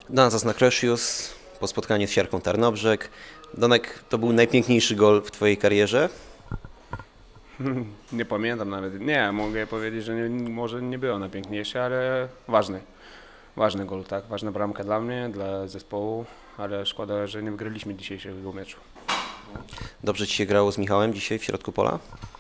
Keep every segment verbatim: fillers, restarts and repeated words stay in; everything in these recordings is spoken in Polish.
Donatas Nakrosius po spotkaniu z Siarką Tarnobrzeg. Donek, to był najpiękniejszy gol w Twojej karierze? Nie pamiętam nawet. Nie, mogę powiedzieć, że nie, może nie było najpiękniejsze, ale ważny. Ważny gol, tak. Ważna bramka dla mnie, dla zespołu, ale szkoda, że nie wygraliśmy dzisiejszego meczu. Dobrze Ci się grało z Michałem dzisiaj w środku pola?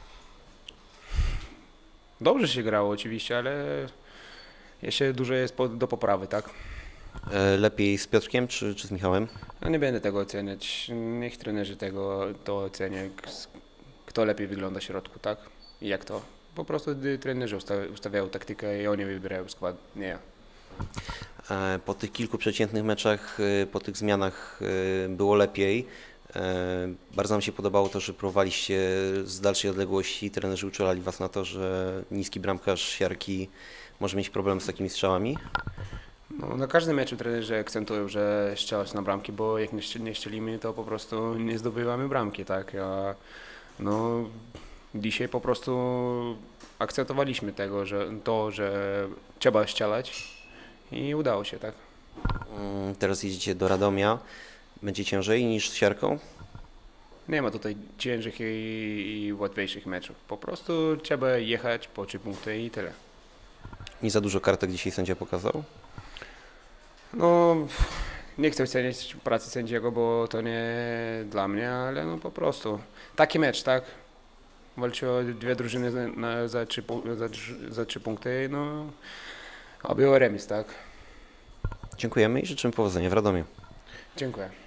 Dobrze się grało oczywiście, ale jeszcze dużo jest po, do poprawy, tak. E, Lepiej z Piotrkiem czy, czy z Michałem? Ja nie będę tego oceniać. Niech trenerzy tego to ocenią, kto lepiej wygląda w środku, tak? I jak to. Po prostu trenerzy ustawiają taktykę i oni wybierają skład, nie ja. E, Po tych kilku przeciętnych meczach, e, po tych zmianach e, było lepiej. E, Bardzo nam się podobało to, że próbowaliście z dalszej odległości. Trenerzy uczulali Was na to, że niski bramkarz Siarki może mieć problem z takimi strzałami. No, na każdym meczu trenerzy akcentują, że strzelać na bramki, bo jak nie strzel- nie strzelimy, to po prostu nie zdobywamy bramki, tak? A, no, dzisiaj po prostu akcentowaliśmy tego, że to, że trzeba strzelać i udało się, tak? Mm, Teraz jedziecie do Radomia. Będzie ciężej niż z Siarką? Nie ma tutaj cięższych i, i łatwiejszych meczów. Po prostu trzeba jechać po trzy punkty i tyle. Nie za dużo kartek dzisiaj sędzia pokazał? No, nie chcę oceniać pracy sędziego, bo to nie dla mnie, ale no po prostu taki mecz, tak? Walczy o dwie drużyny za, na, za, trzy, pu- za, trzy- za trzy punkty, no a było remis, tak? Dziękujemy i życzymy powodzenia w Radomiu. Dziękuję.